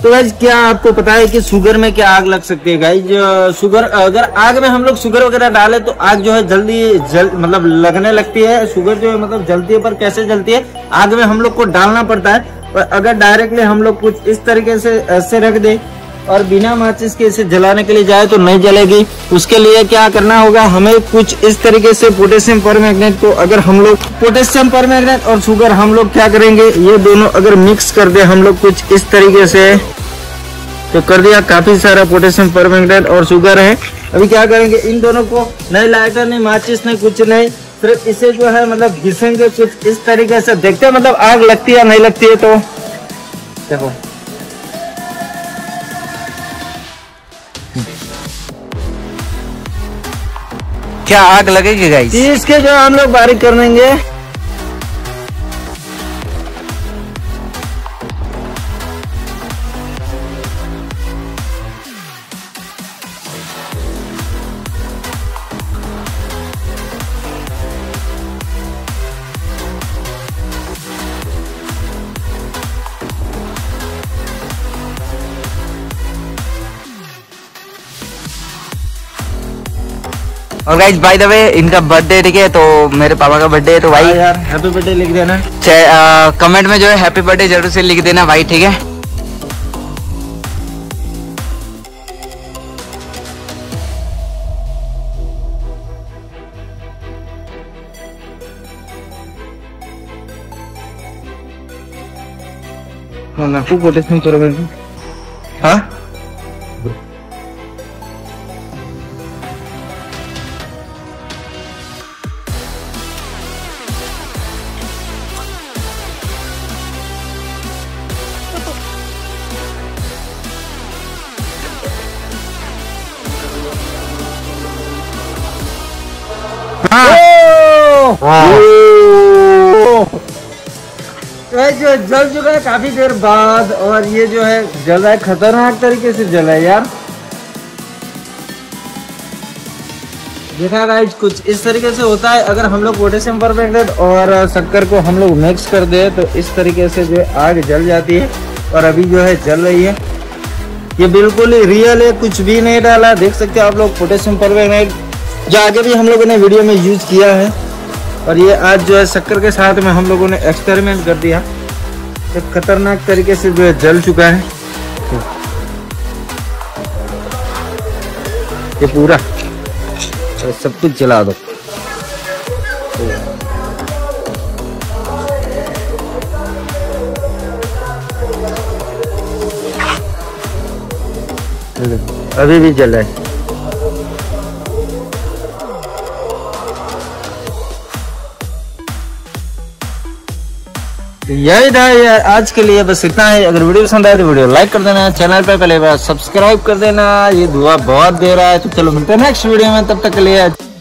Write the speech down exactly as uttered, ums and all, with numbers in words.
तो गाइज क्या आपको पता है कि शुगर में क्या आग लग सकती है गाइज? शुगर अगर आग में हम लोग शुगर वगैरह डाले तो आग जो है जल्दी जल मतलब लगने लगती है। शुगर जो है मतलब जलती है, पर कैसे जलती है? आग में हम लोग को डालना पड़ता है। और अगर डायरेक्टली हम लोग कुछ इस तरीके से ऐसे रख दे और बिना माचिस के इसे जलाने के लिए जाए तो नहीं जलेगी। उसके लिए क्या करना होगा, हमें कुछ इस तरीके से पोटेशियम परमैंगनेट को, अगर हम लोग पोटेशियम परमैंगनेट और शुगर हम लोग क्या करेंगे, ये दोनों अगर मिक्स कर दे हम लोग कुछ इस तरीके से, तो कर दिया। काफी सारा पोटेशियम परमैंगनेट और शुगर है। अभी क्या करेंगे, इन दोनों को नहीं लाइटर नहीं माचिस नहीं कुछ नहीं, सिर्फ इसे जो है मतलब घिसेंगे कुछ इस तरीके से। देखते हैं मतलब आग लगती है नहीं लगती है। तो देखो क्या आग लगेगी गाइस? इसके जो हम लोग बारीक कर देंगे। और गाइज बाय द वे इनका बर्थडे ठीक है, तो मेरे पापा का बर्थडे है, तो भाई यार हैप्पी बर्थडे लिख देना। कमेंट में जो है हैप्पी बर्थडे जरूर से लिख देना भाई, ठीक है। aku potassium permanganate. Hah? जो जल चुका है काफी देर बाद, और ये जो है जल रहा है खतरनाक तरीके से जला है यार। देखा गाइस कुछ इस तरीके से होता है। अगर हम लोग पोटेशियम परमैंगनेट और शक्कर को हम लोग मिक्स कर दे तो इस तरीके से जो आग जल जाती है। और अभी जो है जल रही है, ये बिल्कुल ही रियल है, कुछ भी नहीं डाला। देख सकते हो आप लोग पोटेशियम परमैंगनेट जो आगे भी हम लोगों ने वीडियो में यूज किया है। और ये आज जो है शक्कर के साथ में हम लोगों ने एक्सपेरिमेंट कर दिया, एक खतरनाक तरीके से जो है जल चुका है ये पूरा। तो सब कुछ जला दो। अभी भी जल रहा है। यही था यार आज के लिए, बस इतना है। अगर वीडियो पसंद आए तो वीडियो लाइक कर देना, चैनल पे पहले बार सब्सक्राइब कर देना। ये दुआ बहुत दे रहा है। तो चलो मिलते हैं नेक्स्ट वीडियो में, तब तक के लिए